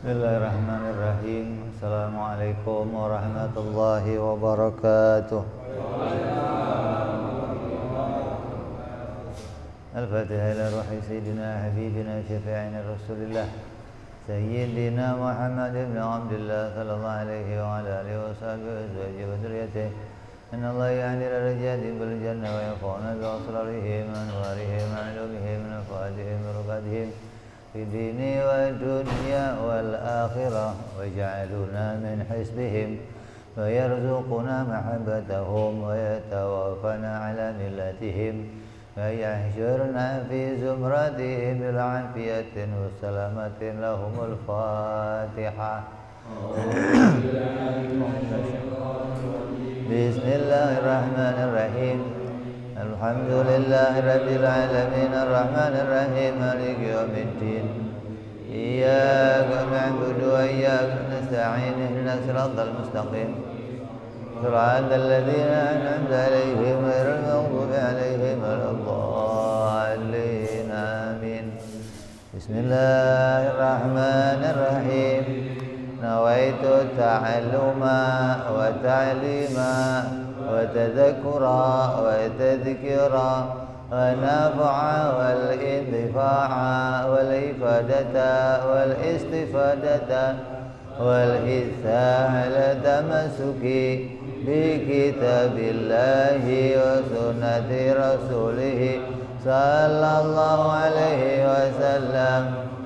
Bismillahirrahmanirrahim. Assalamualaikum warahmatullahi wabarakatuh. Al-Fatihah ila ruhi Sayyidina Habibina Syafi'ina Rasulillah Sayyidina Muhammad ibn Abdullah sallallahu alaihi wa ala alihi wa sahbihi wa azwajihi wa dhurriyyatihi Inna Allah ya'ni al-rajati bil jannah wa yafa'una bi asrarihim anwarihim ma'lumihim nafaatihim rukatihim في الدين والدنيا والآخرة ويجعلنا من حزبهم ويرزقنا محبتهم ويتوفنا على ملتهم ويحشرنا في زمرتهم بالعافية والسلامة لهم الفاتحة بسم الله الرحمن الرحيم الحمد لله رب العالمين الرحمن الرحيم مالك يوم الدين إياك نعبد وإياك نستعين اهدنا الصراط المستقيم صراط الذين أنعمت عليهم غير المغضوب عليهم ولا الضالين آمين بسم الله الرحمن الرحيم نويت التعلم وتعليما وتذكرا وتذكرا ونفع والانتفاع والإفادة والاستفادة والإحسان على التمسك بكتاب الله وسنة رسوله صلى الله عليه وسلم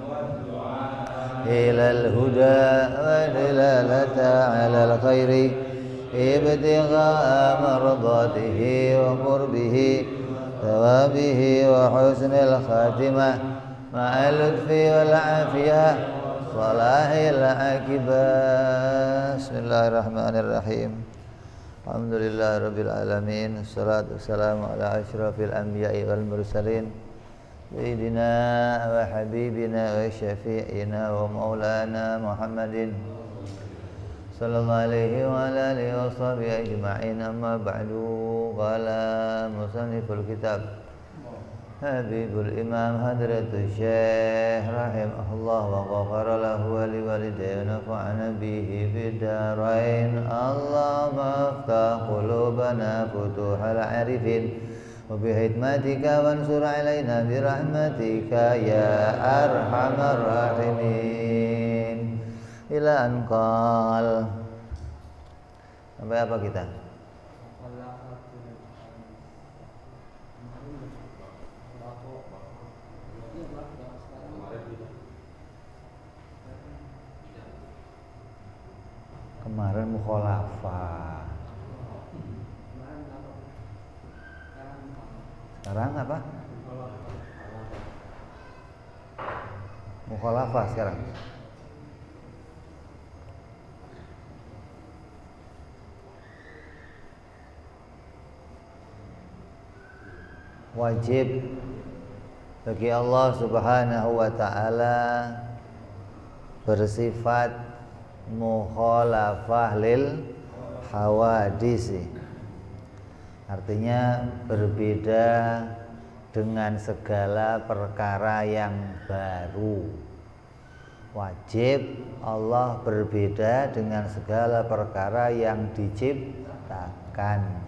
إلى الهدى والدلالة على الخير ابتغاء مرضاته وقربه ثوابه وحسن الخاتمة مع اللطف والعافية صلاح العاقبة بسم الله الرحمن الرحيم الحمد لله رب العالمين الصلاة والسلام على أشرف الأنبياء والمرسلين سيدنا وحبيبنا وشفيعنا ومولانا محمد صلى الله عليه وعلى آله وصحبه أجمعين أما بعد قال مصنف الكتاب حبيب الإمام حضرة الشيخ رحمه الله وغفر له ولوالديه ونفعنا به في الدارين اللهم افتح قلوبنا فتوح العارفين وبحكمتك وانصر علينا برحمتك يا أرحم الراحمين ila anqal. Sampai apa kita? Kemarin mukhalafah. Sekarang apa? Mukhalafah sekarang. Wajib bagi Allah Subhanahu wa ta'ala bersifat mukhalafah lil hawadisi, artinya berbeda dengan segala perkara yang baru. Wajib Allah berbeda dengan segala perkara yang diciptakan.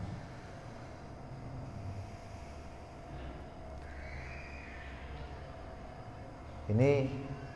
Ini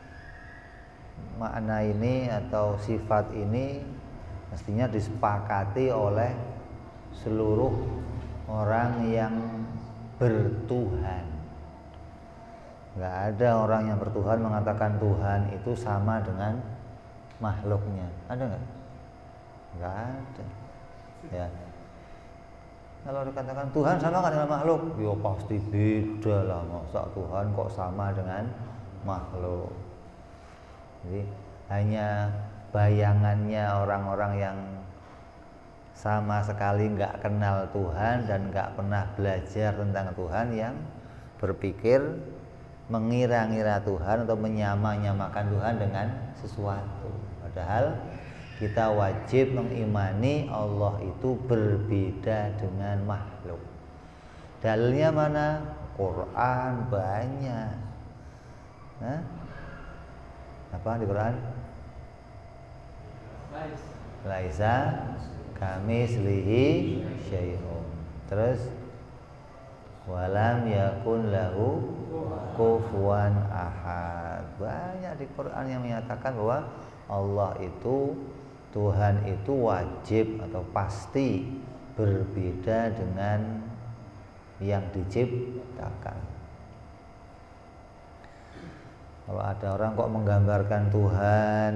makna ini atau sifat ini mestinya disepakati oleh seluruh orang yang bertuhan. Nggak ada orang yang bertuhan mengatakan Tuhan itu sama dengan makhluknya. Ada nggak? Nggak ada. Ya. Kalau dikatakan Tuhan sama nggak dengan makhluk? Ya pasti beda lah. Masa Tuhan kok sama dengan makhluk. Jadi hanya bayangannya orang-orang yang sama sekali nggak kenal Tuhan dan nggak pernah belajar tentang Tuhan yang berpikir mengira-ngira Tuhan atau menyamakan Tuhan dengan sesuatu. Padahal kita wajib mengimani Allah itu berbeda dengan makhluk. Dalilnya mana? Quran banyak. Apa di Quran? laisa kamitslihi syai'un. Terus walam yakun lahu kufuwan ahad. Banyak di Quran yang menyatakan bahwa Allah itu, Tuhan itu wajib atau pasti berbeda dengan yang diciptakan. Kalau ada orang kok menggambarkan Tuhan,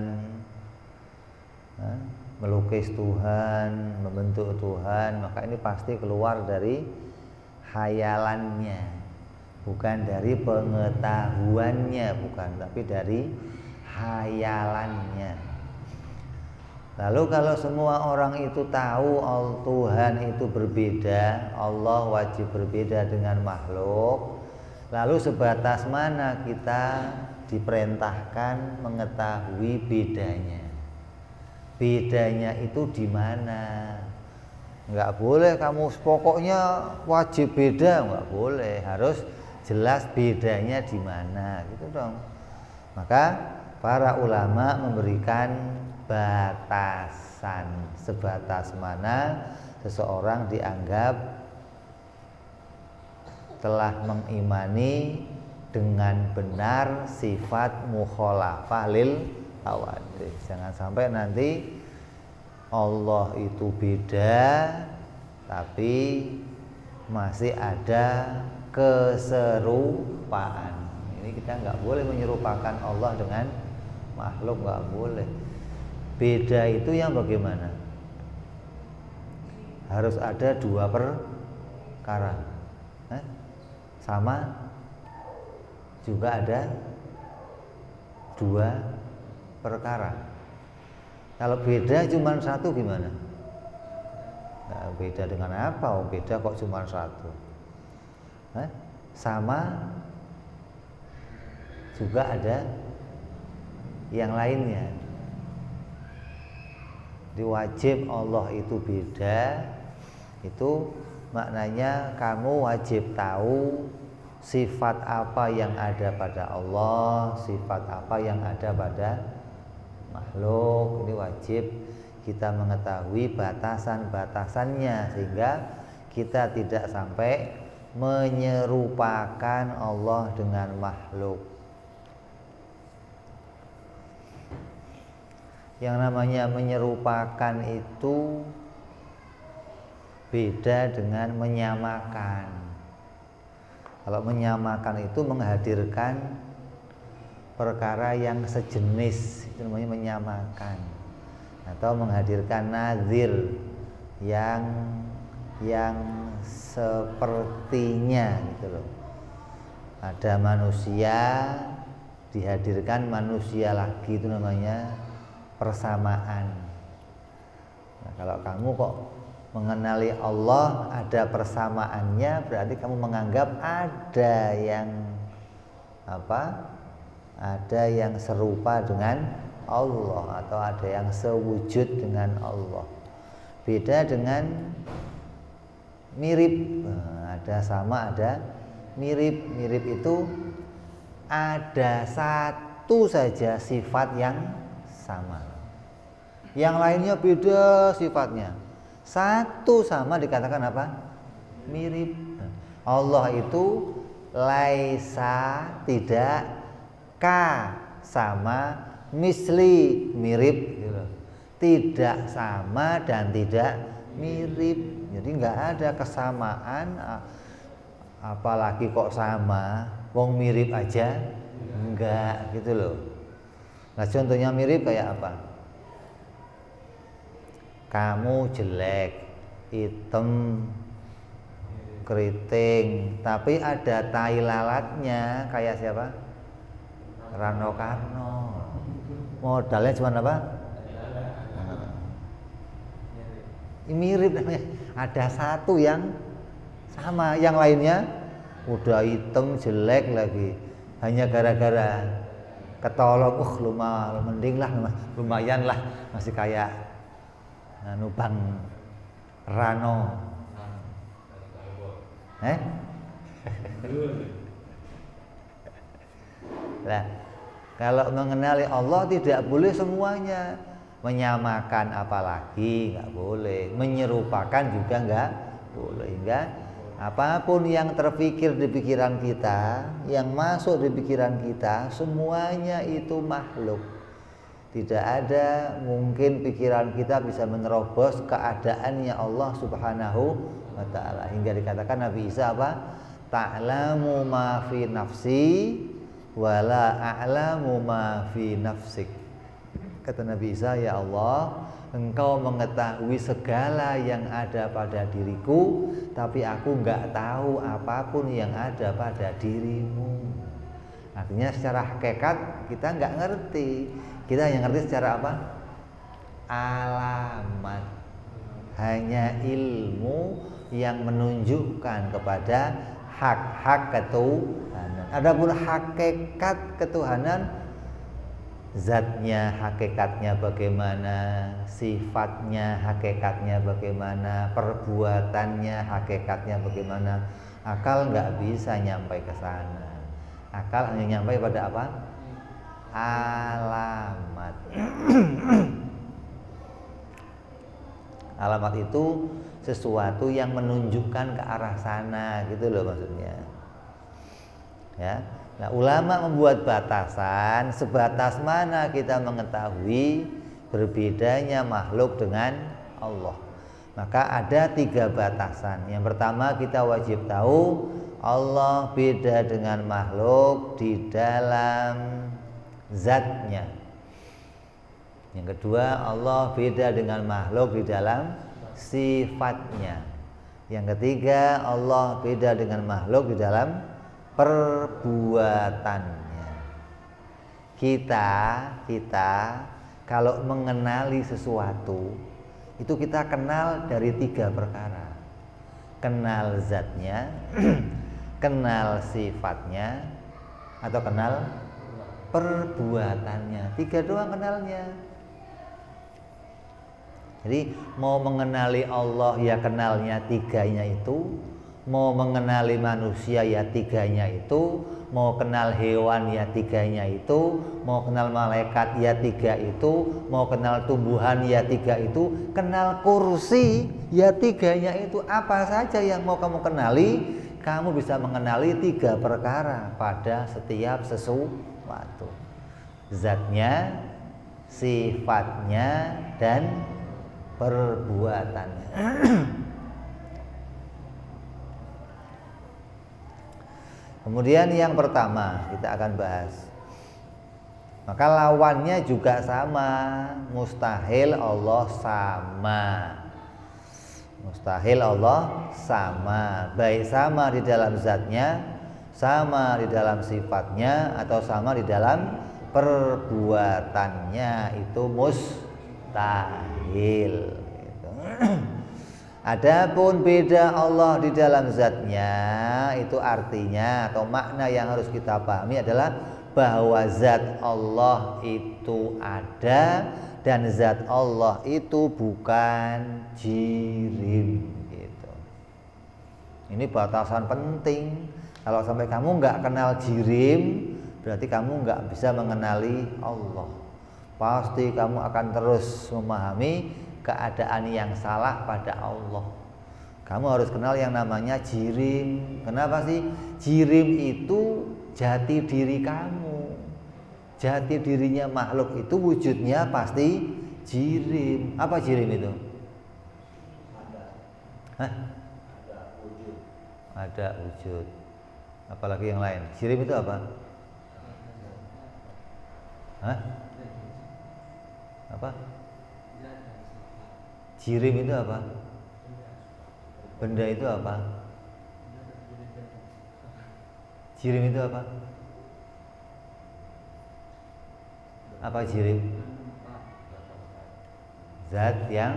melukis Tuhan, membentuk Tuhan, maka ini pasti keluar dari khayalannya, bukan dari pengetahuannya, bukan, tapi dari khayalannya. Lalu kalau semua orang itu tahu Tuhan itu berbeda, Allah wajib berbeda dengan makhluk, lalu sebatas mana kita diperintahkan mengetahui bedanya? Bedanya itu di mana? Enggak boleh kamu pokoknya wajib beda, enggak boleh, harus jelas bedanya di mana, gitu dong. Maka para ulama memberikan batasan, sebatas mana seseorang dianggap telah mengimani dengan benar sifat mukhalafah lil hawadits. Jangan sampai nanti Allah itu beda tapi masih ada keserupaan. Ini kita nggak boleh menyerupakan Allah dengan makhluk, nggak boleh. Beda itu yang bagaimana? Harus ada dua perkara. Sama juga ada dua perkara. Kalau beda cuma satu gimana? Nah, beda dengan apa? Oh, beda kok cuma satu. Sama juga ada yang lainnya. Wajib Allah itu beda, itu maknanya kamu wajib tahu sifat apa yang ada pada Allah, sifat apa yang ada pada makhluk. Ini wajib kita mengetahui batasan-batasannya sehingga kita tidak sampai menyerupakan Allah dengan makhluk. Yang namanya menyerupakan itu beda dengan menyamakan. Kalau menyamakan itu menghadirkan perkara yang sejenis, itu namanya menyamakan. Atau menghadirkan nazir yang sepertinya gitu loh. Ada manusia, dihadirkan manusia lagi, itu namanya persamaan. Nah, kalau kamu kok mengenali Allah ada persamaannya, berarti kamu menganggap ada yang ada yang serupa dengan Allah atau ada yang sewujud dengan Allah. Beda dengan mirip. Ada sama, ada mirip. Mirip itu ada satu saja sifat yang sama, yang lainnya beda sifatnya. Satu sama dikatakan apa? Mirip. Allah itu laisa, tidak, ka sama, misli mirip gitu. Tidak sama dan tidak mirip. Jadi nggak ada kesamaan, apalagi kok sama, wong mirip aja enggak gitu loh. Nah, contohnya mirip kayak apa? Kamu jelek, hitam, keriting, tapi ada tai lalatnya kayak siapa? Rano Karno. Modalnya cuma apa? Mirip namanya. Ada satu yang sama, yang lainnya udah hitam, jelek lagi. Hanya gara-gara ketolong, mending lah, lumayan lah, masih kayak Bang Rano. Nah, kalau mengenali Allah tidak boleh semuanya. menyamakan apalagi nggak boleh, menyerupakan juga nggak boleh. Enggak, apapun yang terpikir di pikiran kita, yang masuk di pikiran kita, semuanya itu makhluk. Tidak ada mungkin pikiran kita bisa menerobos keadaannya Allah Subhanahu wa ta'ala. Hingga dikatakan Nabi Isa apa? Ta'lamu ma fi nafsi wala a'lamu ma fi nafsik. Kata Nabi Isa, ya Allah, Engkau mengetahui segala yang ada pada diriku, tapi aku nggak tahu apapun yang ada pada dirimu. Artinya secara hakikat kita nggak ngerti. Kita yang ngerti secara apa? Alamat. Hanya ilmu yang menunjukkan kepada hak-hak ketuhanan. Adapun hakikat ketuhanan, zatnya, hakikatnya bagaimana, sifatnya, hakikatnya bagaimana, perbuatannya, hakikatnya bagaimana, akal nggak bisa nyampai ke sana. Akal hanya nyampai pada apa? Alamat. Alamat itu sesuatu yang menunjukkan ke arah sana, gitu loh maksudnya. Ya. Nah, ulama membuat batasan sebatas mana kita mengetahui berbedanya makhluk dengan Allah. Maka ada 3 batasan. Yang pertama, kita wajib tahu Allah beda dengan makhluk di dalam zatnya. Yang kedua, Allah beda dengan makhluk di dalam sifatnya. Yang ketiga, Allah beda dengan makhluk di dalam perbuatannya. Kita kalau mengenali sesuatu itu kita kenal dari 3 perkara. Kenal zatnya, kenal sifatnya, atau kenal perbuatannya. 3 doang kenalnya. Jadi mau mengenali Allah ya kenalnya 3-nya itu, mau mengenali manusia ya 3-nya itu, mau kenal hewan ya 3-nya itu, mau kenal malaikat ya 3 itu, mau kenal tumbuhan ya 3 itu, kenal kursi ya 3-nya itu. Apa saja yang mau kamu kenali, kamu bisa mengenali 3 perkara pada setiap sesuatu. Zatnya, sifatnya, dan perbuatannya. Kemudian yang pertama kita akan bahas, maka lawannya juga sama. Mustahil Allah sama. Mustahil Allah sama. Baik sama di dalam zatnya, sama di dalam sifatnya, atau sama di dalam perbuatannya, itu mustahil gitu. Adapun beda Allah di dalam zatnya, itu artinya atau makna yang harus kita pahami adalah bahwa zat Allah itu ada dan zat Allah itu bukan jirim gitu. Ini batasan penting. Kalau sampai kamu nggak kenal jirim, berarti kamu nggak bisa mengenali Allah. Pasti kamu akan terus memahami keadaan yang salah pada Allah. Kamu harus kenal yang namanya jirim. Kenapa sih? Jirim itu jati diri kamu. Jati dirinya makhluk itu wujudnya pasti jirim. Apa jirim itu? Hah? Ada wujud. Apalagi yang lain. Jirim itu apa? Hah? Apa? Jirim itu apa? Benda itu apa? Jirim itu apa? Apa jirim? Zat yang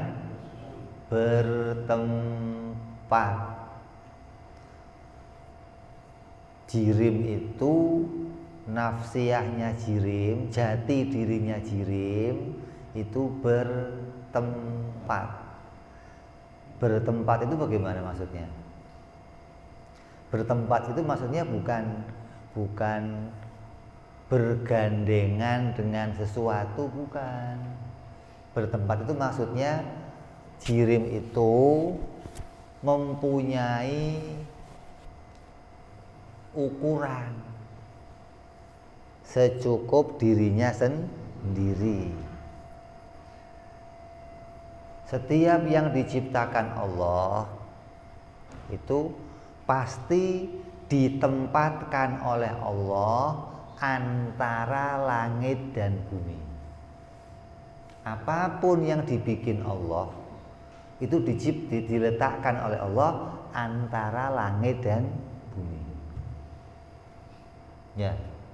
bertempat. Jirim itu nafsiyahnya jirim, jati dirinya jirim itu bertempat. Bertempat itu bagaimana maksudnya? Bertempat itu maksudnya bukan bergandengan dengan sesuatu, bukan. Bertempat itu maksudnya jirim itu mempunyai ukuran secukup dirinya sendiri. Setiap yang diciptakan Allah itu pasti ditempatkan oleh Allah antara langit dan bumi. Apapun yang dibikin Allah itu diletakkan oleh Allah antara langit dan bumi. Ya.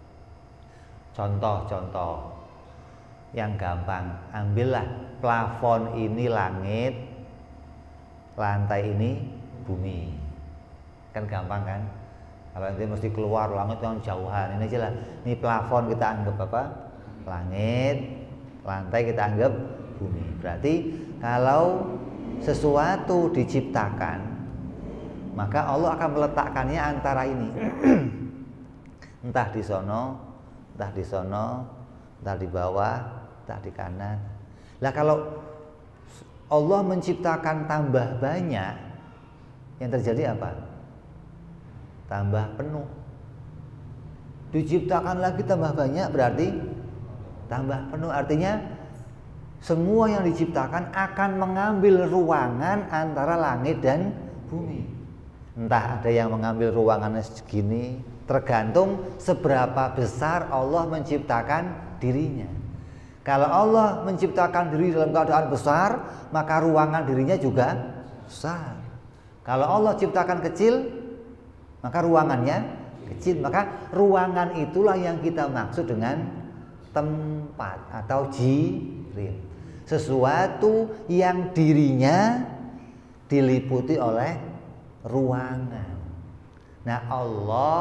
Contoh yang gampang, ambillah plafon ini langit, lantai ini bumi. Kan gampang kan? Kalau nanti mesti keluar langit yang jauhan, ini aja lah. Ini plafon kita anggap apa? Langit, lantai kita anggap bumi. Berarti kalau sesuatu diciptakan, maka Allah akan meletakkannya antara ini. Entah di sono, entah di sono, entah di bawah, entah di kanan. Lah kalau Allah menciptakan tambah banyak, yang terjadi apa? Tambah penuh. Diciptakan lagi tambah banyak berarti tambah penuh. Artinya semua yang diciptakan akan mengambil ruangan antara langit dan bumi. Entah ada yang mengambil ruangannya segini, tergantung seberapa besar Allah menciptakan dirinya. Kalau Allah menciptakan diri dalam keadaan besar, maka ruangan dirinya juga besar. Kalau Allah ciptakan kecil, maka ruangannya kecil. Maka ruangan itulah yang kita maksud dengan tempat atau jirim. Sesuatu yang dirinya diliputi oleh ruangan. Nah, Allah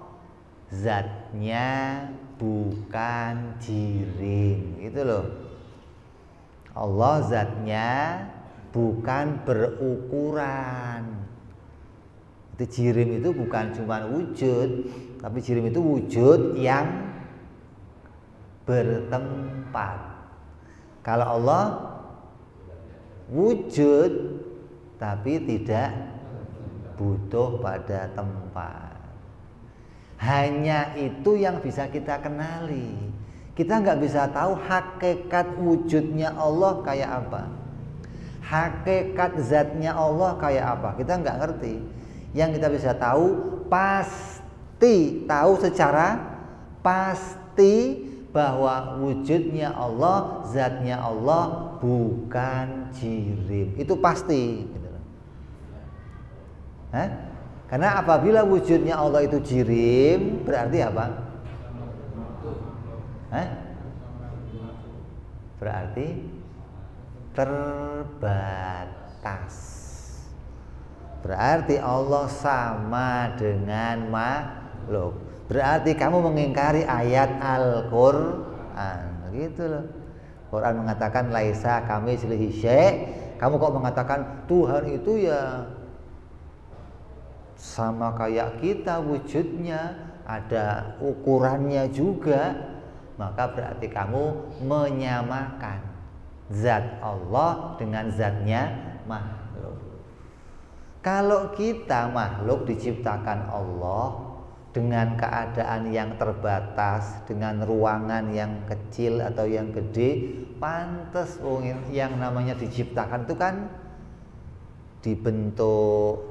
zatnya bukan jirim, gitu loh. Allah zatnya bukan berukuran. Itu jirim itu bukan cuma wujud, tapi jirim itu wujud yang bertempat. Kalau Allah wujud tapi tidak butuh pada tempat. Hanya itu yang bisa kita kenali. Kita nggak bisa tahu hakikat wujudnya Allah kayak apa, hakikat zatnya Allah kayak apa. Kita nggak ngerti. Yang kita bisa tahu tahu secara pasti bahwa wujudnya Allah, zatnya Allah bukan jirim. Itu pasti. Karena apabila wujudnya Allah itu jirim, berarti apa? Berarti terbatas. Berarti Allah sama dengan makhluk. Berarti kamu mengingkari ayat Al-Qur'an, gitu loh. Quran mengatakan laisa kamitslihi syai'. Kamu kok mengatakan Tuhan itu ya sama kayak kita wujudnya, ada ukurannya juga, maka berarti kamu menyamakan zat Allah dengan zatnya makhluk. Kalau kita makhluk diciptakan Allah dengan keadaan yang terbatas, dengan ruangan yang kecil atau yang gede, pantas yang namanya diciptakan itu kan dibentuk,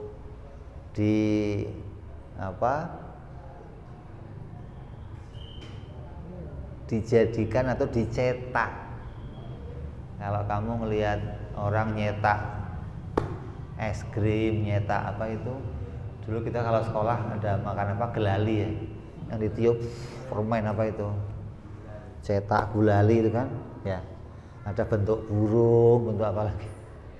dijadikan atau dicetak. Kalau kamu ngelihat orang nyetak es krim, nyetak apa itu, dulu kita kalau sekolah ada makan apa, gelali ya, yang ditiup permen apa itu, cetak gulali itu kan, ya, ada bentuk burung, bentuk apa lagi,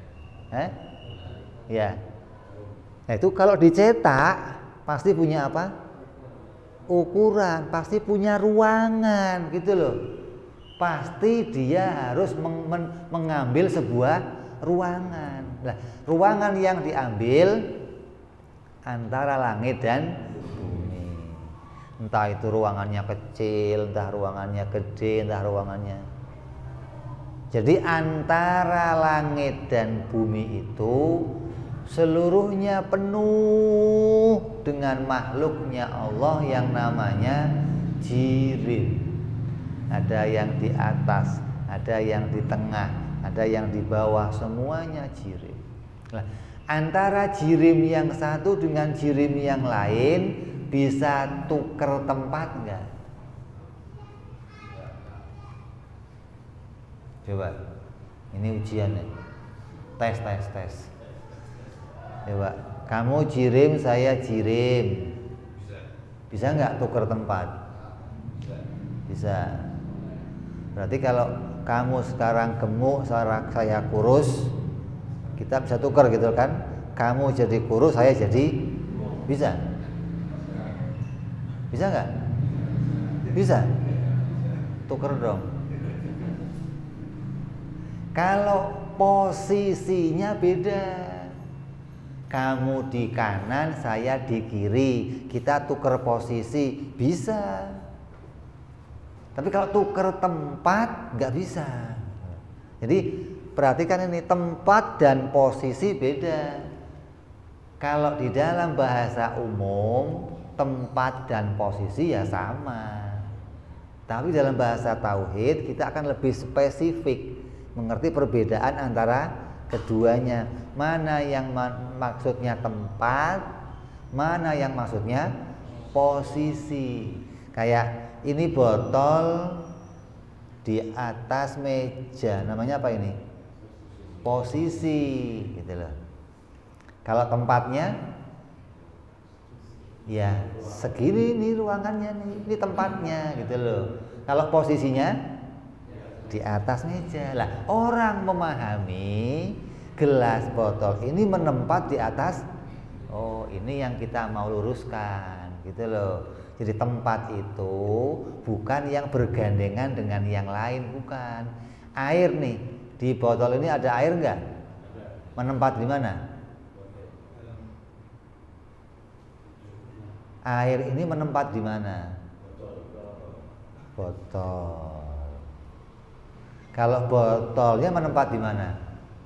ya. Nah itu kalau dicetak pasti punya apa? Ukuran, pasti punya ruangan, gitu loh. Pasti dia harus mengambil sebuah ruangan. Nah, ruangan yang diambil antara langit dan bumi. Entah itu ruangannya kecil, entah ruangannya gede, entah ruangannya Jadi antara langit dan bumi itu seluruhnya penuh dengan makhluknya Allah yang namanya jirim. Ada yang di atas, ada yang di tengah, ada yang di bawah, semuanya jirim. Nah, antara jirim yang satu dengan jirim yang lain bisa tuker tempat enggak? Coba, ini ujian nih. Tes. Coba, kamu jirim, saya jirim. Bisa nggak tuker tempat? Bisa. Berarti kalau kamu sekarang gemuk, saya kurus, kita bisa tuker gitu kan? Kamu jadi kurus, saya jadi bisa. Bisa nggak? Bisa. Tuker dong. Kalau posisinya beda, kamu di kanan, saya di kiri, kita tuker posisi, bisa. Tapi kalau tuker tempat, nggak bisa. Jadi perhatikan ini, tempat dan posisi beda. Kalau di dalam bahasa umum, tempat dan posisi ya sama. Tapi dalam bahasa tauhid, kita akan lebih spesifik mengerti perbedaan antara keduanya. Mana yang maksudnya tempat, mana yang maksudnya posisi. Kayak ini botol di atas meja, namanya apa ini? Posisi, gitu loh. Kalau tempatnya, ya segini nih ruangannya nih, ini tempatnya, gitu loh. Kalau posisinya di atas meja. Lah, orang memahami gelas botol ini menempat di atas. Oh, ini yang kita mau luruskan, gitu loh. Jadi tempat itu bukan yang bergandengan dengan yang lain, bukan. Air nih, di botol ini ada air enggak? Menempat di mana? Air ini menempat di mana? Botol. Kalau botolnya menempat di mana?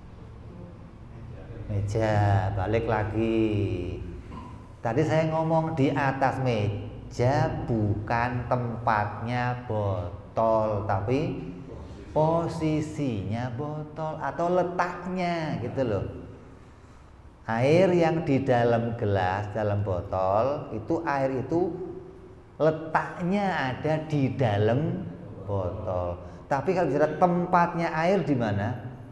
Meja. Balik lagi. Tadi saya ngomong di atas meja bukan tempatnya botol, tapi posisinya botol atau letaknya, gitu loh. Air yang di dalam gelas, dalam botol, itu air itu letaknya ada di dalam botol. Tapi kalau bicara tempatnya air di mana?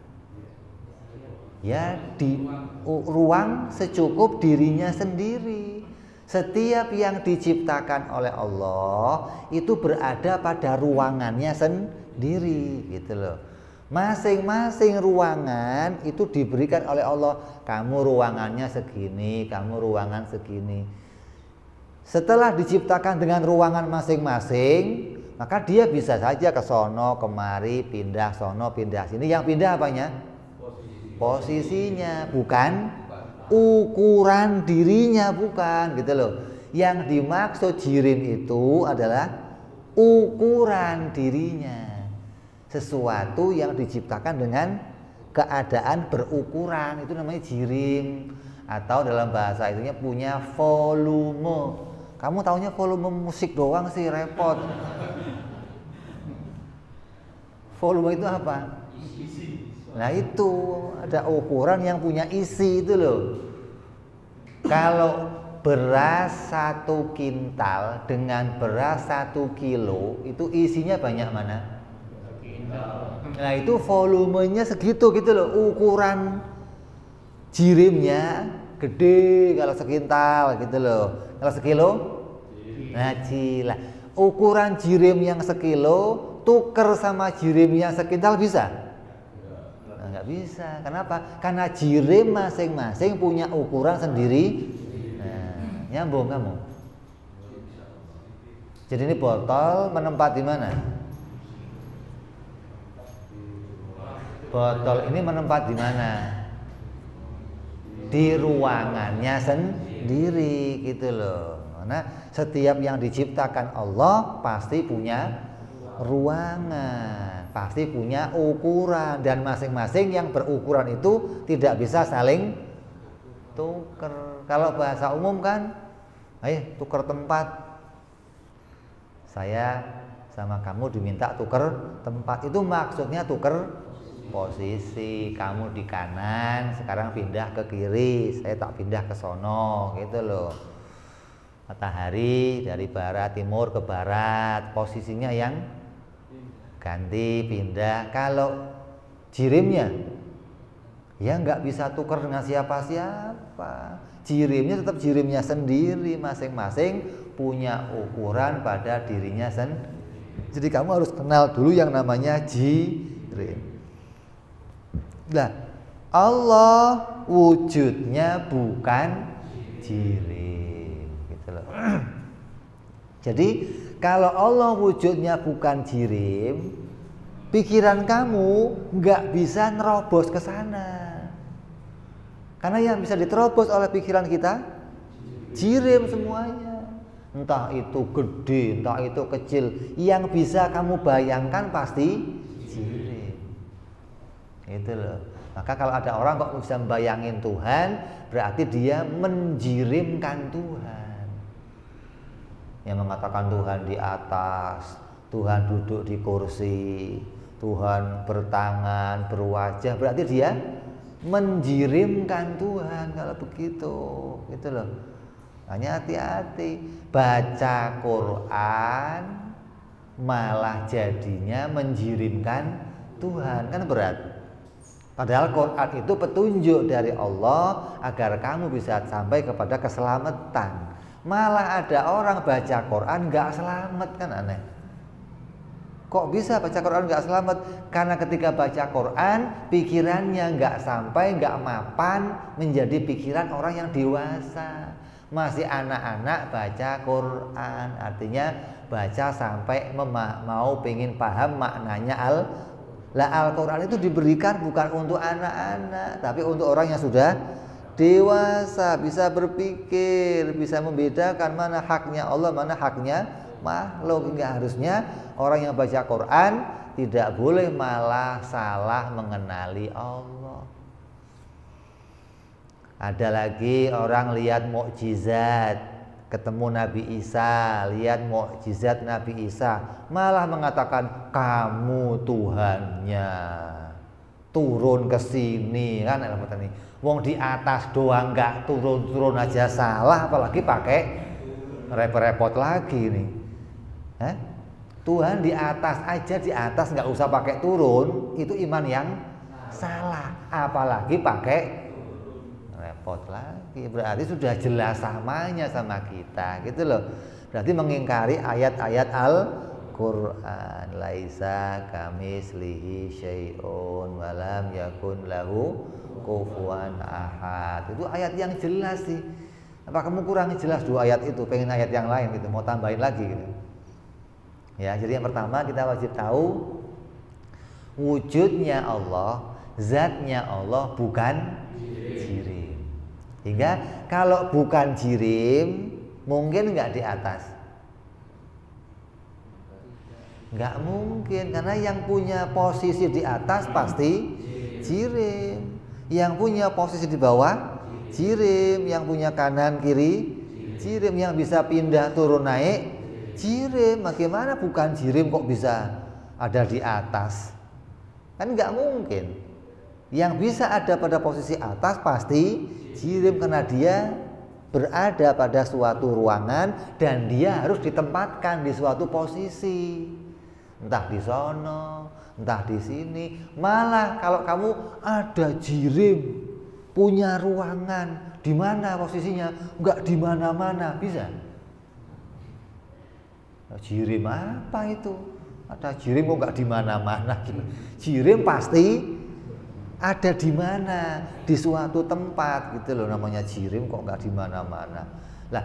Ya di ruang secukup dirinya sendiri. Setiap yang diciptakan oleh Allah itu berada pada ruangannya sendiri, gitu loh. Masing-masing ruangan itu diberikan oleh Allah. Kamu ruangannya segini, kamu ruangan segini. Setelah diciptakan dengan ruangan masing-masing, maka dia bisa saja ke sono, kemari, pindah sono, pindah sini. Yang pindah apanya? Posisinya, bukan ukuran dirinya, bukan, gitu loh. Yang dimaksud jirim itu adalah ukuran dirinya. Sesuatu yang diciptakan dengan keadaan berukuran, itu namanya jirim. Atau dalam bahasa itunya punya volume. Kamu taunya volume musik doang sih, repot. Volume itu apa? Nah itu ada ukuran yang punya isi itu loh. Kalau beras 1 kintal dengan beras 1 kilo itu isinya banyak mana? Nah itu volumenya segitu, gitu loh. Ukuran jirimnya gede kalau sekintal, gitu loh. Kalau sekilo, nah cilah. Ukuran jirim yang sekilo tuker sama jirim yang sekintal bisa? Nah, nggak bisa. Kenapa? Karena jirim masing-masing punya ukuran sendiri. Nah, nyambung kamu. Jadi ini botol menempat di mana? Botol ini menempat di mana? Di ruangannya sendiri, gitu loh. Karena setiap yang diciptakan Allah pasti punya ruangan. pasti punya ukuran, dan masing-masing yang berukuran itu tidak bisa saling tuker. Kalau bahasa umum kan, ayo tuker tempat. Saya sama kamu diminta tuker tempat, itu maksudnya tuker posisi. Kamu di kanan, sekarang pindah ke kiri, saya tak pindah ke sono, gitu loh. Matahari dari barat timur ke barat, posisinya yang ganti, pindah. Kalau jirimnya ya nggak bisa tuker dengan siapa-siapa. Jirimnya tetap jirimnya sendiri, masing-masing punya ukuran pada dirinya sendiri. Jadi kamu harus kenal dulu yang namanya jirim. Nah, Allah wujudnya bukan jirim, gitu loh. Jadi kalau Allah wujudnya bukan jirim, pikiran kamu nggak bisa nerobos ke sana. Karena yang bisa diterobos oleh pikiran kita jirim semuanya. Entah itu gede, entah itu kecil, yang bisa kamu bayangkan pasti jirim. Itu loh. Maka kalau ada orang kok bisa membayangin Tuhan, berarti dia menjirimkan Tuhan. Yang mengatakan Tuhan di atas, Tuhan duduk di kursi, Tuhan bertangan, berwajah, berarti dia menjirimkan Tuhan kalau begitu, gitu loh. Hanya hati-hati, baca Quran malah jadinya menjirimkan Tuhan, kan berat. Padahal Quran itu petunjuk dari Allah agar kamu bisa sampai kepada keselamatan. Malah ada orang baca Quran nggak selamat, kan aneh. Kok bisa baca Quran nggak selamat? Karena ketika baca Quran pikirannya nggak sampai, nggak mapan menjadi pikiran orang yang dewasa. Masih anak-anak baca Quran, artinya baca sampai mau pengen paham maknanya Al-Quran itu diberikan bukan untuk anak-anak, tapi untuk orang yang sudah dewasa, bisa berpikir, bisa membedakan mana haknya Allah, mana haknya makhluk. Hingga harusnya orang yang baca Quran tidak boleh malah salah mengenali Allah. Ada lagi orang lihat mukjizat, ketemu Nabi Isa, lihat mukjizat Nabi Isa, malah mengatakan kamu Tuhannya, turun ke sini, kan? Wong di atas doang nggak turun aja salah, apalagi pakai repot-repot lagi nih. Tuhan di atas aja, di atas nggak usah pakai turun, itu iman yang salah, apalagi pakai repot lagi. Berarti sudah jelas samanya sama kita, gitu loh. Berarti mengingkari ayat-ayat Al-Quran, laisa kamislihi syai'un walam yakun lahu kufuwan ahad. Itu ayat yang jelas sih. Apa kamu kurang jelas dua ayat itu, pengen ayat yang lain gitu, mau tambahin lagi gitu. Ya, jadi yang pertama kita wajib tahu wujudnya Allah, zatnya Allah bukan jirim. Hingga kalau bukan jirim, mungkin nggak di atas? Nggak mungkin, karena yang punya posisi di atas pasti jirim. Yang punya posisi di bawah jirim, yang punya kanan kiri jirim, yang bisa pindah turun naik jirim. Bagaimana bukan jirim kok bisa ada di atas? Kan nggak mungkin. Yang bisa ada pada posisi atas pasti jirim, karena dia berada pada suatu ruangan dan dia harus ditempatkan di suatu posisi. Entah di sono, entah di sini. Malah kalau kamu ada jirim punya ruangan, di mana posisinya? Enggak di mana-mana, bisa? Jirim apa itu? Ada jirim kok enggak di mana-mana? Jirim pasti ada di mana? Di suatu tempat, gitu loh, namanya jirim kok enggak di mana-mana. Lah,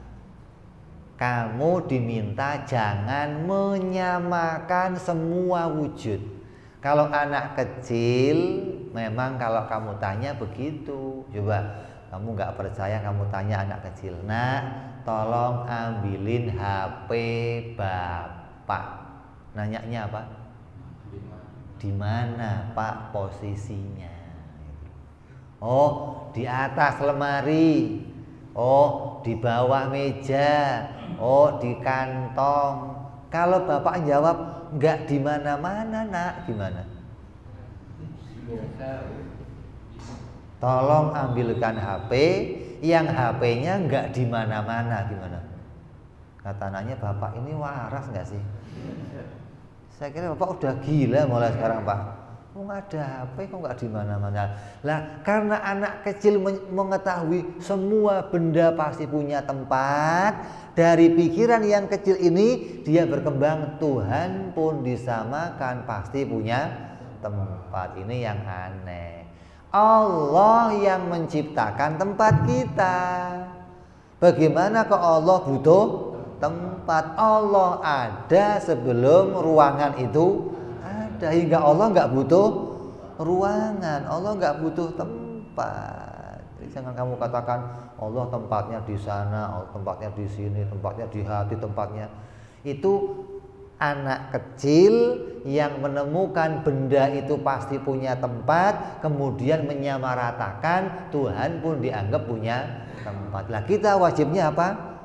kamu diminta jangan menyamakan semua wujud. Kalau anak kecil memang kalau kamu tanya begitu. Coba kamu nggak percaya, kamu tanya anak kecil, nak tolong ambilin HP bapak. Nanyanya apa? Di mana Pak posisinya? Oh, di atas lemari. Oh, di bawah meja. Oh, di kantong. Kalau Bapak jawab enggak di mana-mana, Nak, gimana? Tolong ambilkan HP, yang HP-nya enggak di mana-mana, gimana? Kata anaknya, Bapak ini waras enggak sih? Saya kira Bapak udah gila mulai sekarang, Pak. Oh, nggak ada HP kok nggak di mana-mana. Lah, karena anak kecil mengetahui semua benda pasti punya tempat, dari pikiran yang kecil ini dia berkembang, Tuhan pun disamakan pasti punya tempat. Ini yang aneh. Allah yang menciptakan tempat kita. Bagaimana kok Allah butuh tempat? Allah ada sebelum ruangan itu ada, hingga Allah nggak butuh ruangan, Allah nggak butuh tempat. Jadi jangan kamu katakan Allah tempatnya di sana, Allah tempatnya di sini, tempatnya di hati, tempatnya. Itu anak kecil yang menemukan benda itu pasti punya tempat, kemudian menyamaratakan Tuhan pun dianggap punya tempat. Lah kita wajibnya apa?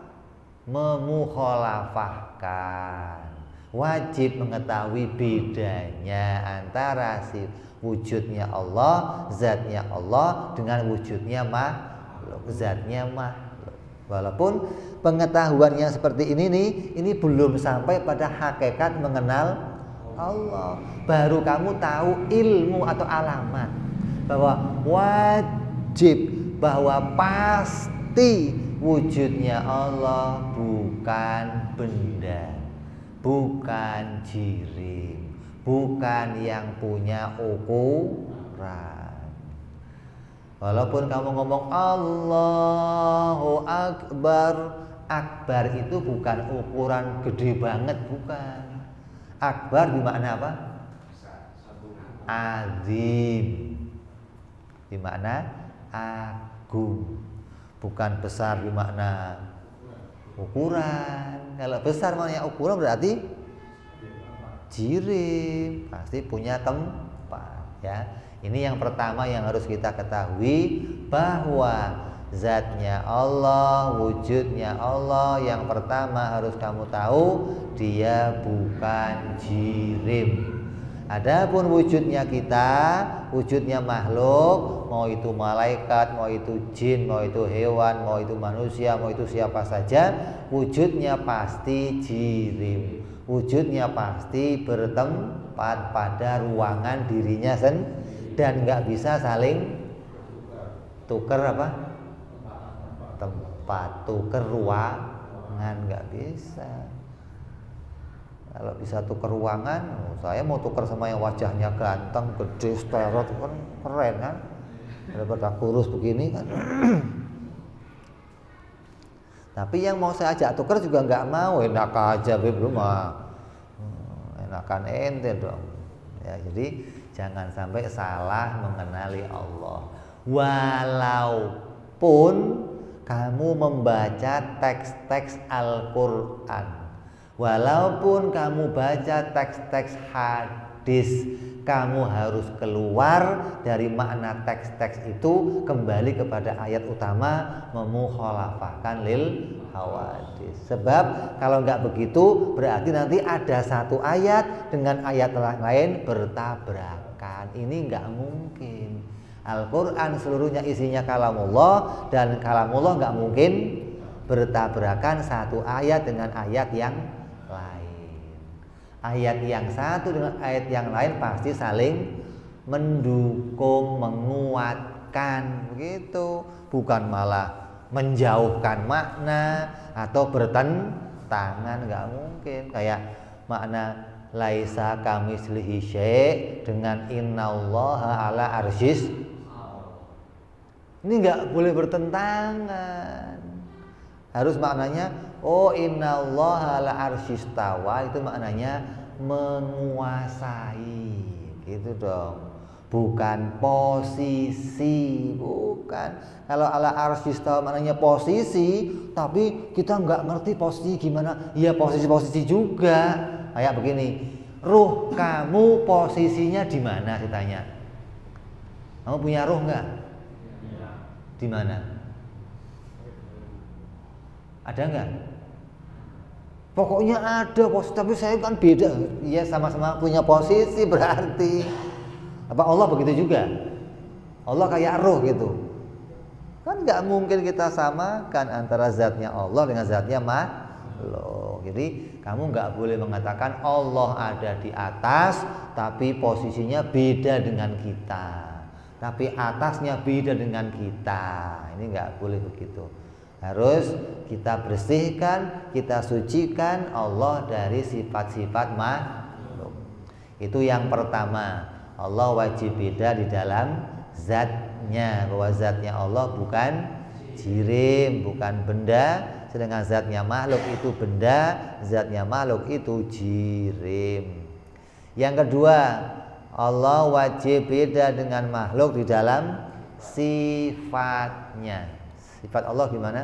Memukhalafahkan. Wajib mengetahui bedanya antara si wujudnya Allah, zatnya Allah dengan wujudnya makhluk, zatnya makhluk. Walaupun pengetahuannya seperti ini nih, ini belum sampai pada hakikat mengenal Allah. Baru kamu tahu ilmu atau alamat bahwa wajib, bahwa pasti wujudnya Allah bukan benda, bukan jirim, bukan yang punya ukuran. Walaupun kamu ngomong Allahu Akbar, Akbar itu bukan ukuran gede banget, bukan. Akbar bermakna apa? Azim, bermakna agung. Bukan besar bermakna ukuran. Kalau besar maknanya ukuran berarti jirim, pasti punya tempat, ya. Ini yang pertama yang harus kita ketahui, bahwa zatnya Allah, wujudnya Allah yang pertama harus kamu tahu, dia bukan jirim. Adapun wujudnya kita, wujudnya makhluk, mau itu malaikat, mau itu jin, mau itu hewan, mau itu manusia, mau itu siapa saja, wujudnya pasti jirim. Wujudnya pasti bertempat pada ruangan dirinya sendiri dan nggak bisa saling tuker apa? Tempat, tuker ruangan, nggak bisa. Kalau bisa tuker ruangan, saya mau tuker sama yang wajahnya ganteng, gede, sterot, kan keren kan? Daripada kurus begini kan. Tapi yang mau saya ajak tuker juga nggak mau, enak aja belum mah. Enakan ente dong. Ya, jadi jangan sampai salah mengenali Allah. Walaupun kamu membaca teks-teks Al-Qur'an, walaupun kamu baca teks-teks hadis, kamu harus keluar dari makna teks-teks itu, kembali kepada ayat utama, memukhalafahkan lil hawadis. Sebab kalau nggak begitu, berarti nanti ada satu ayat dengan ayat lain bertabrakan. Ini nggak mungkin. Al-Quran seluruhnya isinya kalamullah, dan kalamullah nggak mungkin bertabrakan satu ayat dengan ayat yang lain. Ayat yang satu dengan ayat yang lain pasti saling mendukung, menguatkan, begitu. Bukan malah menjauhkan makna atau bertentangan, nggak mungkin. Kayak makna laisa kamitslihi syai' dengan innallaha ala arsyis, ini nggak boleh bertentangan. Harus maknanya, oh innallaha ala arsyistawa, itu maknanya menguasai, gitu dong. Bukan posisi, bukan. Kalau ala arsyistawa maknanya posisi, tapi kita nggak ngerti posisi gimana. Ya posisi-posisi juga. Kayak begini, ruh kamu posisinya di mana? Ditanya. Kamu punya ruh nggak? Di mana? Ada nggak? Pokoknya ada, tapi saya kan beda. Iya, sama-sama punya posisi berarti. Apa Allah begitu juga? Allah kayak roh gitu. Kan nggak mungkin kita samakan antara zatnya Allah dengan zatnya makhluk. Jadi kamu nggak boleh mengatakan Allah ada di atas tapi posisinya beda dengan kita, tapi atasnya beda dengan kita. Ini nggak boleh begitu. Harus kita bersihkan, kita sucikan Allah dari sifat-sifat makhluk. Itu yang pertama. Allah wajib beda di dalam zatnya, bahwa zatnya Allah bukan jirim, bukan benda, sedangkan zatnya makhluk itu benda, zatnya makhluk itu jirim. Yang kedua, Allah wajib beda dengan makhluk di dalam sifatnya. Sifat Allah gimana?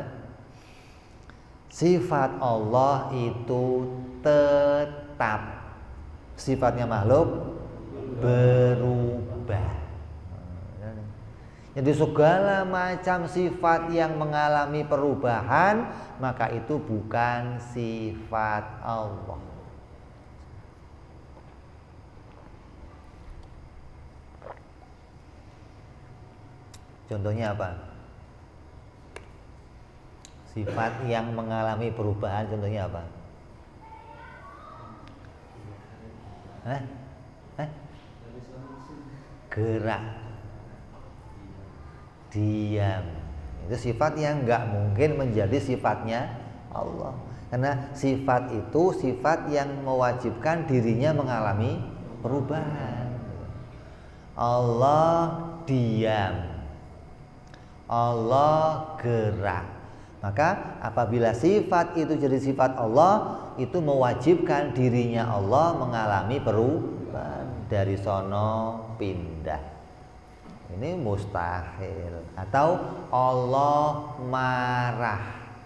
Sifat Allah itu tetap. Sifatnya makhluk berubah. Jadi segala macam sifat yang mengalami perubahan, maka itu bukan sifat Allah. Contohnya apa? Sifat yang mengalami perubahan, contohnya apa? Gerak, diam. Itu sifat yang nggak mungkin menjadi sifatnya Allah. Karena sifat itu sifat yang mewajibkan dirinya mengalami perubahan. Allah diam, Allah gerak. Maka apabila sifat itu jadi sifat Allah, itu mewajibkan dirinya Allah mengalami perubahan. Dari sono pindah. Ini mustahil. Atau Allah marah.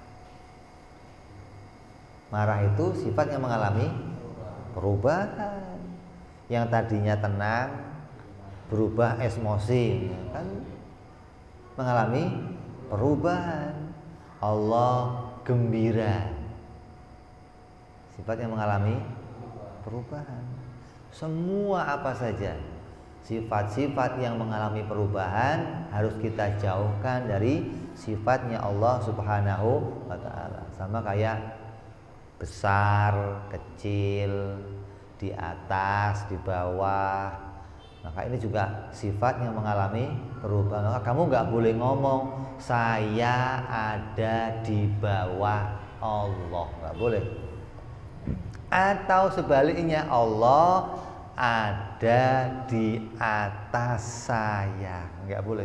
Marah itu sifat yang mengalami perubahan. Yang tadinya tenang berubah emosi, kan mengalami perubahan. Allah gembira, sifat yang mengalami perubahan. Semua apa saja sifat-sifat yang mengalami perubahan harus kita jauhkan dari sifatnya Allah Subhanahu wa ta'ala. Sama kayak besar, kecil, di atas, di bawah. Maka ini juga sifat yang mengalami perubahan. Maka kamu nggak boleh ngomong saya ada di bawah Allah, nggak boleh. Atau sebaliknya, Allah ada di atas saya, nggak boleh.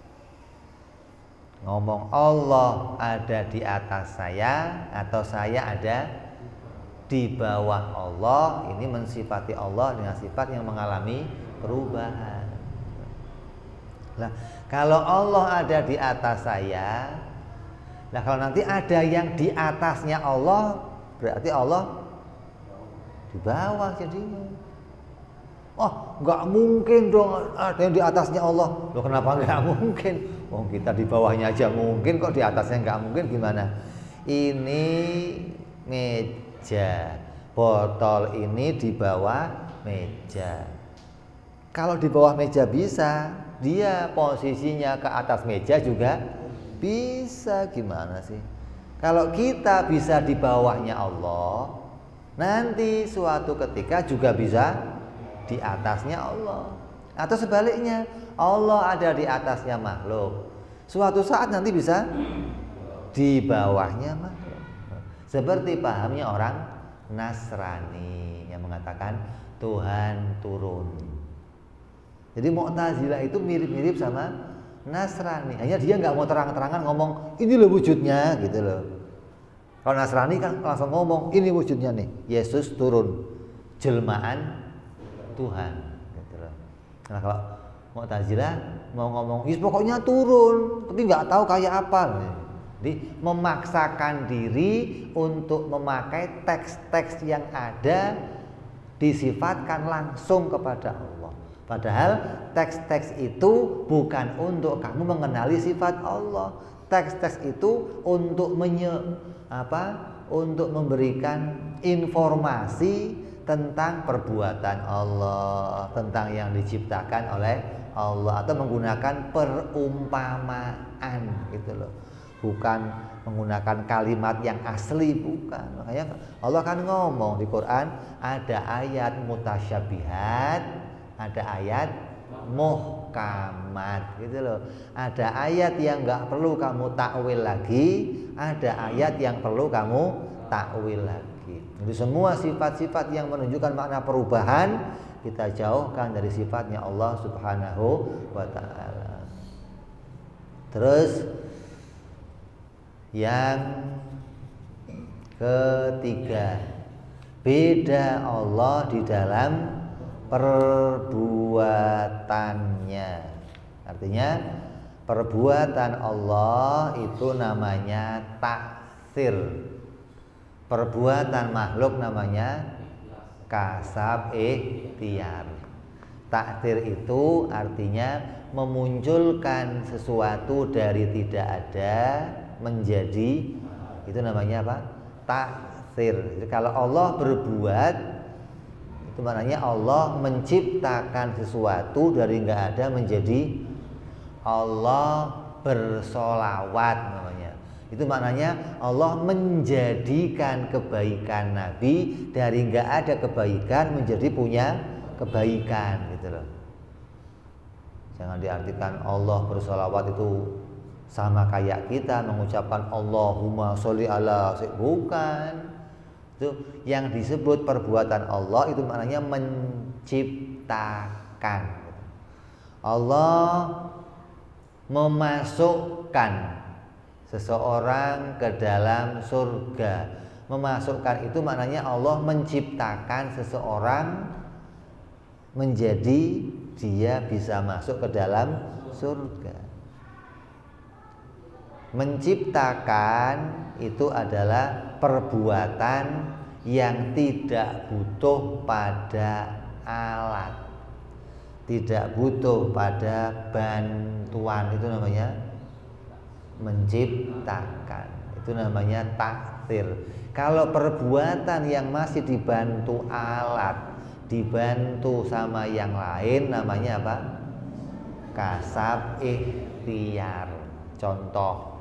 Ngomong Allah ada di atas saya atau saya ada di bawah Allah, ini mensifati Allah dengan sifat yang mengalami perubahan. Nah, kalau Allah ada di atas saya, nah kalau nanti ada yang di atasnya Allah, berarti Allah di bawah jadinya. Oh, nggak mungkin dong ada yang di atasnya Allah. Loh, kenapa nggak mungkin? Oh, kita di bawahnya aja mungkin, kok di atasnya nggak mungkin, gimana? Ini meja, botol ini di bawah meja. Kalau di bawah meja bisa, dia posisinya ke atas meja juga bisa, gimana sih? Kalau kita bisa di bawahnya Allah, nanti suatu ketika juga bisa di atasnya Allah. Atau sebaliknya, Allah ada di atasnya makhluk, suatu saat nanti bisa di bawahnya makhluk. Seperti pahamnya orang Nasrani yang mengatakan Tuhan turun. Jadi Mu'tazilah itu mirip-mirip sama Nasrani. Hanya dia nggak mau terang-terangan ngomong ini loh wujudnya gitu loh. Kalau Nasrani kan langsung ngomong ini wujudnya nih, Yesus turun, jelmaan Tuhan gitu loh. Nah kalau Mu'tazilah mau ngomong pokoknya turun, tapi nggak tahu kayak apa. Jadi memaksakan diri untuk memakai teks-teks yang ada disifatkan langsung kepada Allah. Padahal teks-teks itu bukan untuk kamu mengenali sifat Allah. Teks-teks itu untuk untuk memberikan informasi tentang perbuatan Allah, tentang yang diciptakan oleh Allah, atau menggunakan perumpamaan gitu loh. Bukan menggunakan kalimat yang asli, bukan. Makanya Allah kan ngomong di Quran, ada ayat mutasyabihat, ada ayat muhkamat gitu loh. Ada ayat yang nggak perlu kamu takwil lagi, ada ayat yang perlu kamu takwil lagi. Jadi semua sifat-sifat yang menunjukkan makna perubahan kita jauhkan dari sifatnya Allah Subhanahu wa ta'ala. Terus yang ketiga, beda Allah di dalam perbuatannya. Artinya perbuatan Allah itu namanya taksir. Perbuatan makhluk namanya kasab ikhtiar. Taksir itu artinya memunculkan sesuatu dari tidak ada menjadi, itu namanya apa? Taksir. Jadi kalau Allah berbuat, itu maknanya Allah menciptakan sesuatu dari nggak ada menjadi. Allah bersolawat namanya. Itu maknanya Allah menjadikan kebaikan Nabi dari nggak ada kebaikan menjadi punya kebaikan gitu loh. Jangan diartikan Allah bersolawat itu sama kayak kita mengucapkan Allahumma sholli ala, bukan. Itu yang disebut perbuatan Allah itu maknanya menciptakan. Allah memasukkan seseorang ke dalam surga. Memasukkan itu maknanya Allah menciptakan seseorang menjadi dia bisa masuk ke dalam surga. Menciptakan itu adalah perbuatan yang tidak butuh pada alat, tidak butuh pada bantuan, itu namanya menciptakan. Itu namanya takdir. Kalau perbuatan yang masih dibantu alat, dibantu sama yang lain, namanya apa? Kasab ikhtiar. Contoh,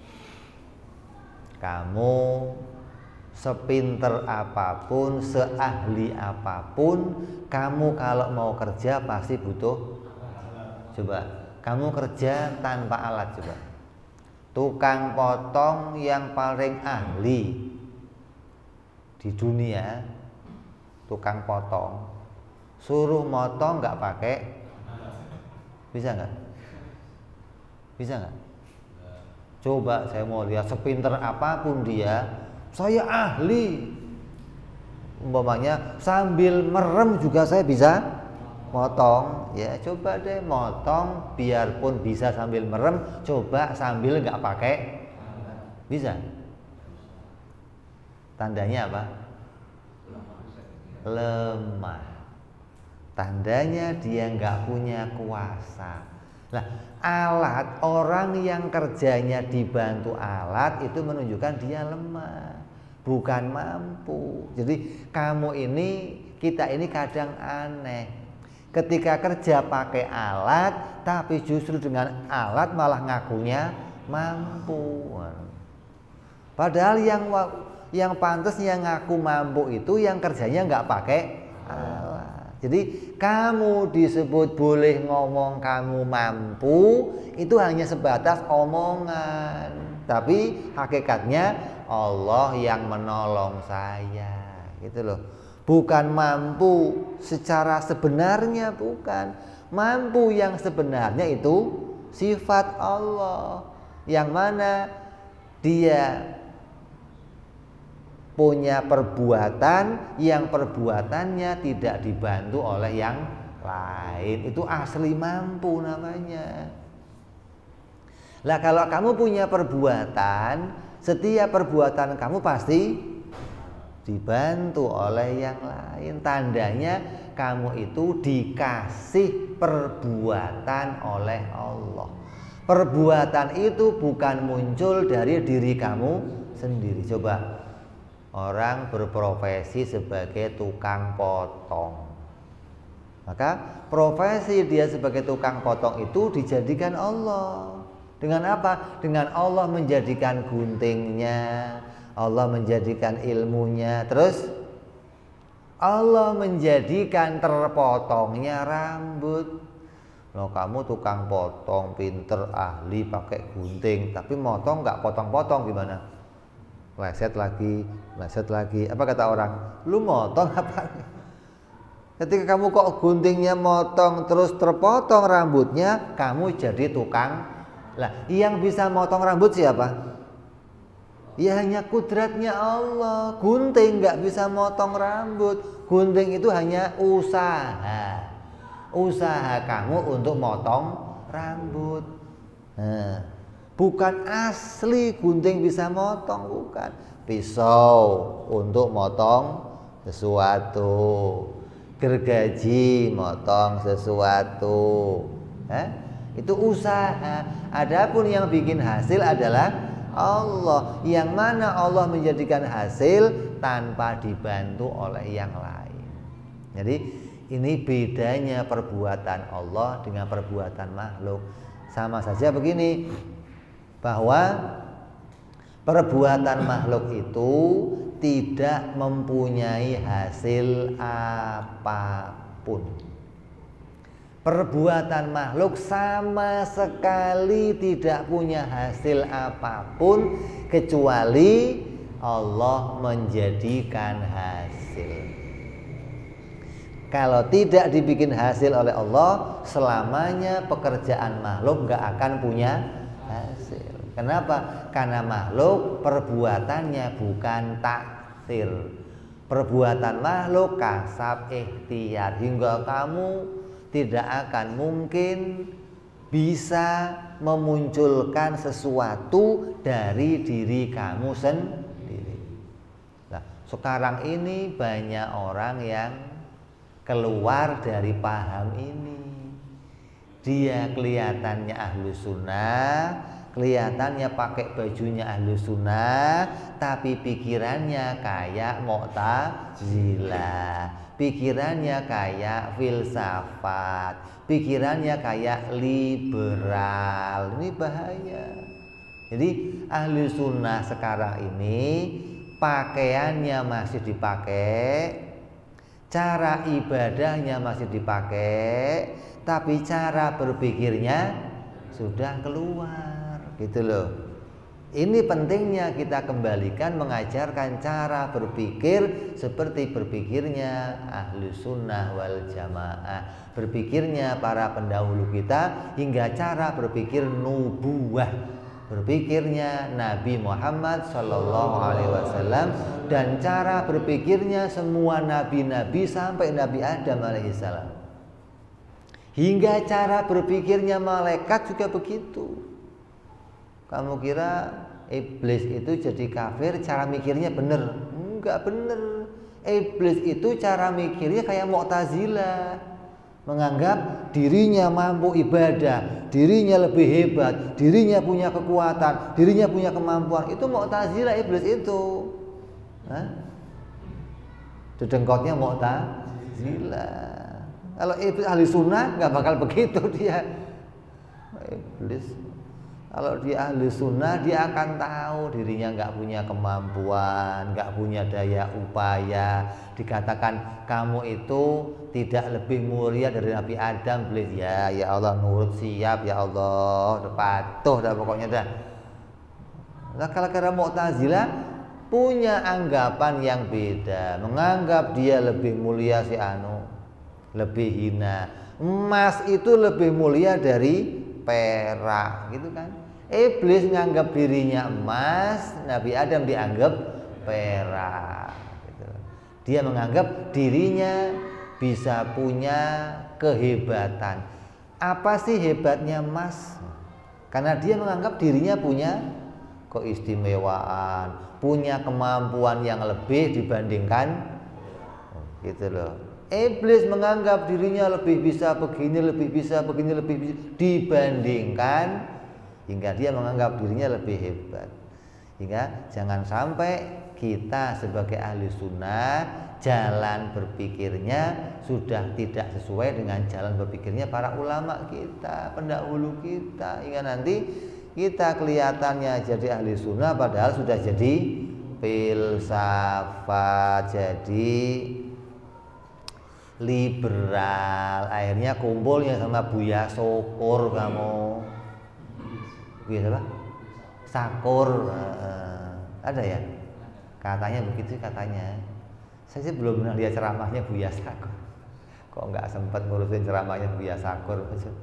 kamu sepinter apapun, seahli apapun, kamu kalau mau kerja pasti butuh. Coba kamu kerja tanpa alat, coba. Tukang potong yang paling ahli di dunia, tukang potong, suruh motong nggak pakai, bisa nggak? Bisa nggak? Coba saya mau lihat sepinter apapun dia, saya ahli. Umpamanya sambil merem juga saya bisa motong. Ya coba deh motong, biarpun bisa sambil merem, coba sambil nggak pakai, bisa? Tandanya apa? Lemah. Tandanya dia nggak punya kuasa. Nah, alat, orang yang kerjanya dibantu alat itu menunjukkan dia lemah, bukan mampu. Jadi kamu ini, kita ini kadang aneh. Ketika kerja pakai alat, tapi justru dengan alat malah ngakunya mampu. Padahal yang pantasnya ngaku mampu itu yang kerjanya nggak pakai alat. Jadi kamu disebut boleh ngomong kamu mampu, itu hanya sebatas omongan. Tapi hakikatnya Allah yang menolong saya, gitu loh. Bukan mampu secara sebenarnya, bukan. Mampu yang sebenarnya itu sifat Allah, yang mana dia punya perbuatan yang perbuatannya tidak dibantu oleh yang lain. Itu asli mampu namanya. Lah kalau kamu punya perbuatan, setiap perbuatan kamu pasti dibantu oleh yang lain. Tandanya kamu itu dikasih perbuatan oleh Allah. Perbuatan itu bukan muncul dari diri kamu sendiri. Coba orang berprofesi sebagai tukang potong, maka profesi dia sebagai tukang potong itu dijadikan Allah. Dengan apa? Dengan Allah menjadikan guntingnya, Allah menjadikan ilmunya, terus Allah menjadikan terpotongnya rambut. Loh, kamu tukang potong, pinter, ahli, pakai gunting, tapi motong nggak potong-potong gimana? Leset lagi, leset lagi. Apa kata orang? Lu motong apa? Ketika kamu kok guntingnya motong terus terpotong rambutnya, kamu jadi tukang. Lah, yang bisa motong rambut siapa? Ya hanya kudratnya Allah. Gunting nggak bisa motong rambut. Gunting itu hanya usaha. Usaha kamu untuk motong rambut. Nah, bukan asli gunting bisa motong, bukan. Pisau untuk motong sesuatu. Gergaji motong sesuatu. Itu usaha. Adapun yang bikin hasil adalah Allah, yang mana Allah menjadikan hasil tanpa dibantu oleh yang lain. Jadi ini bedanya perbuatan Allah dengan perbuatan makhluk. Sama saja begini, bahwa perbuatan makhluk itu tidak mempunyai hasil apapun. Perbuatan makhluk sama sekali tidak punya hasil apapun kecuali Allah menjadikan hasil. Kalau tidak dibikin hasil oleh Allah, selamanya pekerjaan makhluk gak akan punya hasil. Kenapa? Karena makhluk perbuatannya bukan taksir. Perbuatan makhluk kasab ikhtiar, hingga kamu tidak akan mungkin bisa memunculkan sesuatu dari diri kamu sendiri. Nah, sekarang ini banyak orang yang keluar dari paham ini. Dia kelihatannya ahlu sunnah, kelihatannya pakai bajunya ahlu sunnah, tapi pikirannya kayak Mu'tazilah. Pikirannya kayak filsafat, pikirannya kayak liberal. Ini bahaya. Jadi ahli sunnah sekarang ini pakaiannya masih dipakai, cara ibadahnya masih dipakai, tapi cara berpikirnya sudah keluar, gitu loh. Ini pentingnya kita kembalikan mengajarkan cara berpikir seperti berpikirnya ahlu sunnah wal jamaah, berpikirnya para pendahulu kita, hingga cara berpikir nubuwah, berpikirnya Nabi Muhammad SAW, dan cara berpikirnya semua nabi-nabi sampai Nabi Adam alaihissalam, hingga cara berpikirnya malaikat juga begitu. Kamu kira iblis itu jadi kafir cara mikirnya bener? Enggak bener. Iblis itu cara mikirnya kayak Mu'tazilah, menganggap dirinya mampu ibadah, dirinya lebih hebat, dirinya punya kekuatan, dirinya punya kemampuan. Itu Mu'tazilah iblis itu. Dedengkotnya Mu'tazilah. Kalau iblis ahli sunnah nggak bakal begitu dia. Iblis kalau dia ahli sunnah, dia akan tahu dirinya nggak punya kemampuan, nggak punya daya upaya. Dikatakan kamu itu tidak lebih mulia dari Nabi Adam, please ya Allah, nurut, siap ya Allah, udah patuh dah pokoknya dah. Nah, kalau kira Mu'tazilah punya anggapan yang beda, menganggap dia lebih mulia si anu, lebih hina. Emas itu lebih mulia dari perak, gitu kan? Iblis menganggap dirinya emas, Nabi Adam dianggap perak, gitu. Dia menganggap dirinya bisa punya kehebatan. Apa sih hebatnya emas? Karena dia menganggap dirinya punya keistimewaan, punya kemampuan yang lebih dibandingkan gitu loh. Iblis menganggap dirinya lebih bisa begini, lebih bisa begini, lebih bisa dibandingkan, hingga dia menganggap dirinya lebih hebat. Hingga jangan sampai kita sebagai ahli sunnah jalan berpikirnya sudah tidak sesuai dengan jalan berpikirnya para ulama kita, pendahulu kita, hingga nanti kita kelihatannya jadi ahli sunnah padahal sudah jadi filsafat, jadi liberal. Akhirnya kumpulnya sama Buya Syukur kamu. Buya siapa? Sakur. Ada ya? Katanya begitu katanya. Saya sih belum pernah lihat ceramahnya Buya Sakur. Kok nggak sempat ngurusin ceramahnya Buya Sakur?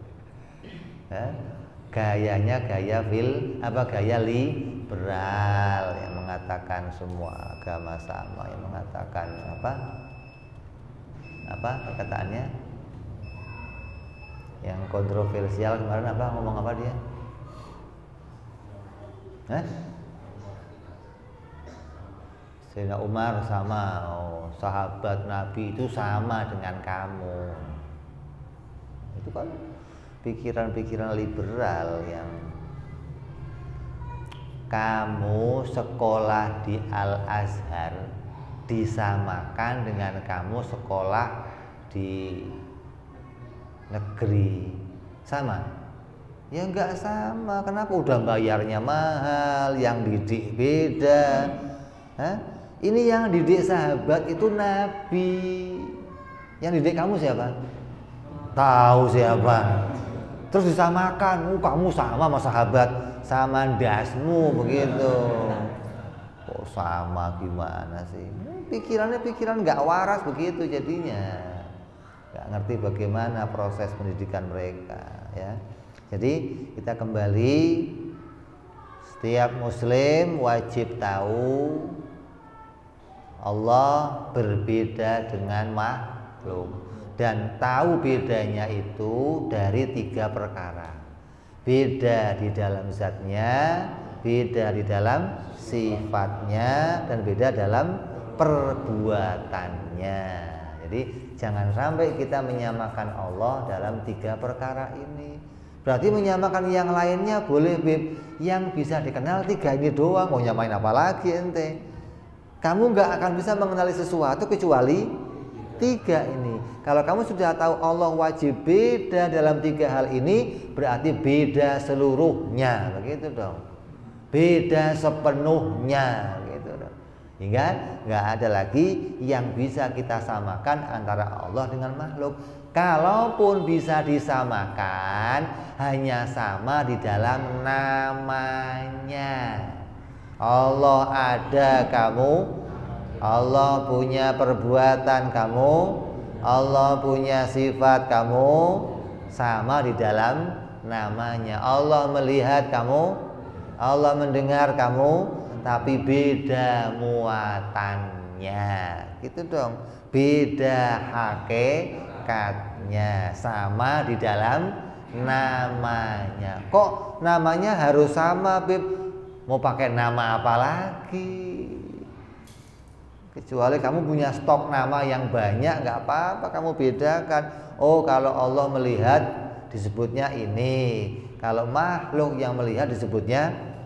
Gayanya gaya gaya liberal yang mengatakan semua agama sama, yang mengatakan apa perkataannya yang kontroversial kemarin ngomong apa dia? Sayyidina Umar sama, sahabat Nabi itu sama dengan kamu. Itu kan pikiran-pikiran liberal yang kamu sekolah di Al-Azhar disamakan dengan kamu sekolah di negeri. Sama? Ya enggak sama. Kenapa? Udah bayarnya mahal, yang didik beda. Ini yang didik sahabat itu Nabi. Yang didik kamu siapa? Tahu siapa? Terus disamakan, kamu sama sahabat, sama dasmu begitu. Kok sama gimana sih? Pikirannya pikiran nggak waras begitu jadinya. Nggak ngerti bagaimana proses pendidikan mereka, ya. Jadi kita kembali, setiap muslim wajib tahu Allah berbeda dengan makhluk, dan tahu bedanya itu dari 3 perkara. Beda di dalam zatnya, beda di dalam sifatnya, dan beda dalam perbuatannya. Jadi jangan sampai kita menyamakan Allah dalam 3 perkara ini. Berarti menyamakan yang lainnya boleh, Beb. Yang bisa dikenal 3 ini doang, mau nyamain apa lagi ente? Kamu nggak akan bisa mengenali sesuatu kecuali 3 ini. Kalau kamu sudah tahu Allah wajib beda dalam 3 hal ini, berarti beda seluruhnya, begitu dong. Beda sepenuhnya, gitu dong. Hingga nggak ada lagi yang bisa kita samakan antara Allah dengan makhluk. Kalaupun bisa disamakan, hanya sama di dalam namanya. Allah ada, kamu. Allah punya perbuatan, kamu. Allah punya sifat, kamu. Sama di dalam namanya. Allah melihat, kamu. Allah mendengar, kamu. Tapi beda muatannya. Gitu dong. Beda hakikatnya. Sama di dalam namanya. Kok namanya harus sama, Beb? Mau pakai nama apa lagi? Kecuali kamu punya stok nama yang banyak, nggak apa-apa, kamu bedakan. Oh, kalau Allah melihat disebutnya ini, kalau makhluk yang melihat disebutnya.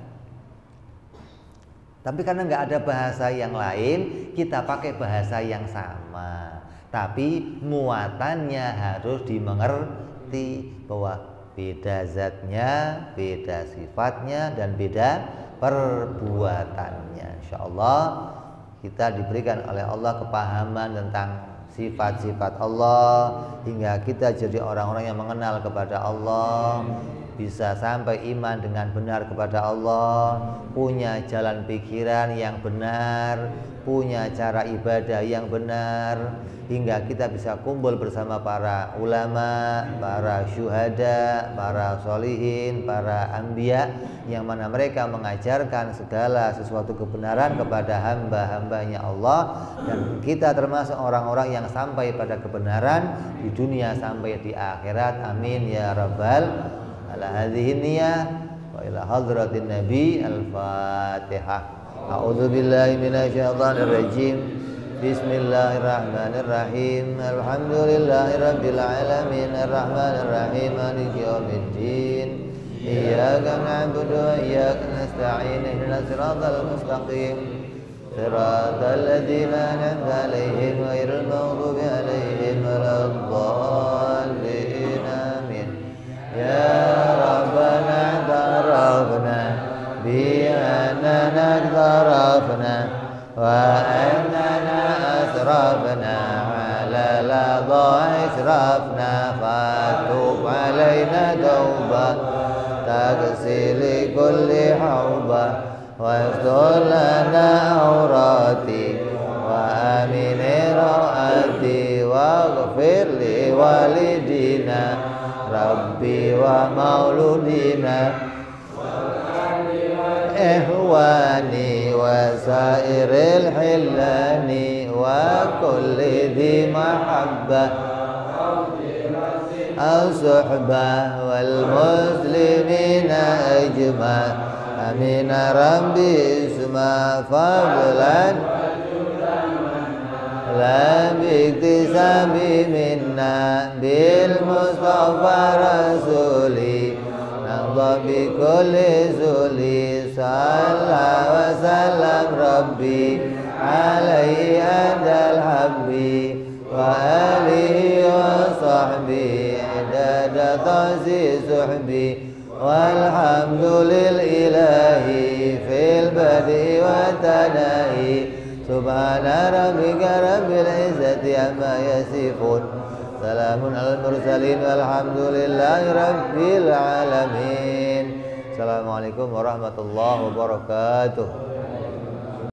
Tapi karena nggak ada bahasa yang lain, kita pakai bahasa yang sama. Tapi muatannya harus dimengerti bahwa beda zatnya, beda sifatnya, dan beda perbuatannya. Insyaallah kita diberikan oleh Allah kepahaman tentang sifat-sifat Allah, hingga kita jadi orang-orang yang mengenal kepada Allah, bisa sampai iman dengan benar kepada Allah, punya jalan pikiran yang benar, punya cara ibadah yang benar, hingga kita bisa kumpul bersama para ulama, para syuhada, para sholihin, para anbiya, yang mana mereka mengajarkan segala sesuatu kebenaran kepada hamba-hambanya Allah, dan kita termasuk orang-orang yang sampai pada kebenaran di dunia sampai di akhirat. Amin ya rabbal alamin. wa ila hadratin nabi. Al-Fatihah. A'udzu billahi minasyaitonir rajim. Bismillahirrahmanirrahim. Alhamdulillahirabbil alamin arrahmanir rahim maliki yaumiddin. Iyyaka na'budu wa iyyaka nasta'in ihdinas siratal mustaqim siratal ladzina an'amta 'alaihim ghairil maghdubi 'alaihim waladdallin. Amin. Ya Rabbana tarafna bi annana tarafna wa annana asrafna ala ladha israfna fatub 'alaina tauba taghsil kulli hauba wa yaghfir lana awrati wa amin rawati wa ghfir li walidina rabbi wa mauludina ihwani wa sairil hillani wa kulli dhi mahabbah الصحبة والمسلمين أجمع أمين ربي اسمع فضلا لا باكتساب منا بالمصطفى رسولي نرضى بكل سولي صلى وسلم ربي عليه أنت الحبي وآله وصحبه عدد تعزي صحبي والحمد لله في البدء والتناهي سبحان ربك رب العزة عما يصفون سلام على المرسلين والحمد لله رب العالمين. Assalamualaikum warahmatullahi wabarakatuh.